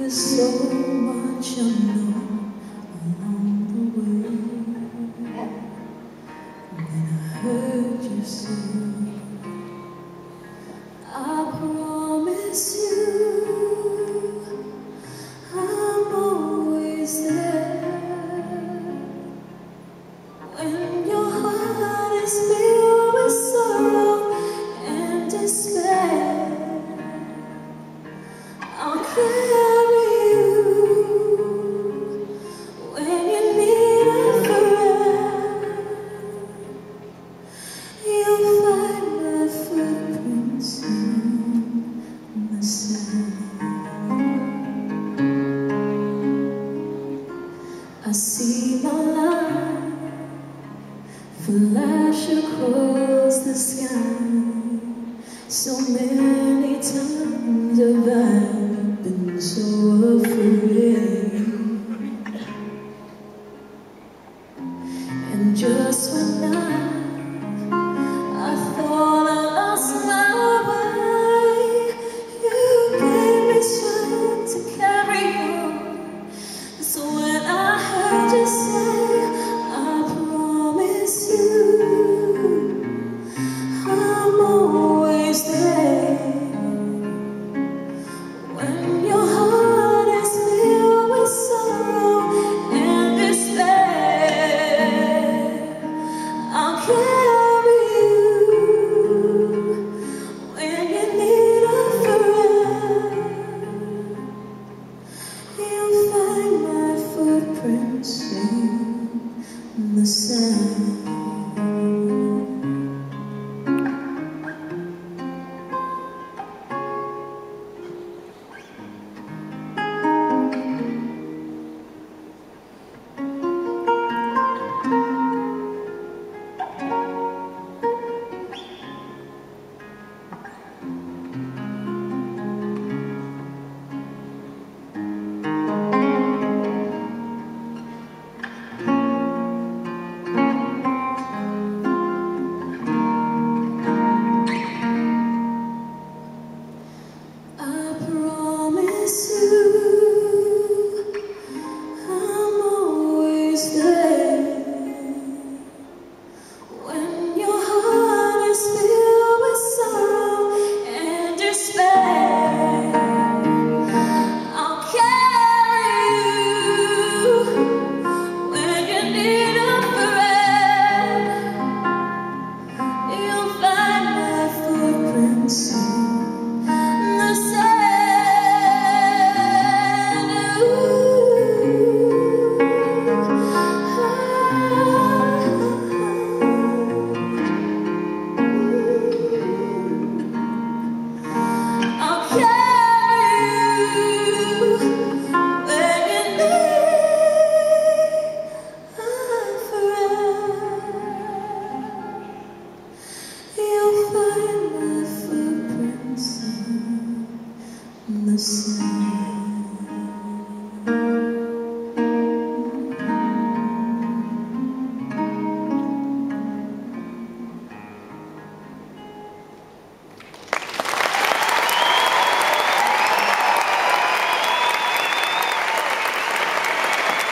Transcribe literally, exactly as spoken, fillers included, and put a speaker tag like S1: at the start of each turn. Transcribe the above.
S1: There's so much unknown along the way. Then I heard you say, I promise you I'm always there. When your heart is filled with sorrow and despair, I'll carry you when you need a friend. You'll find my footprints in the sand. I see my light flash across the sky. So many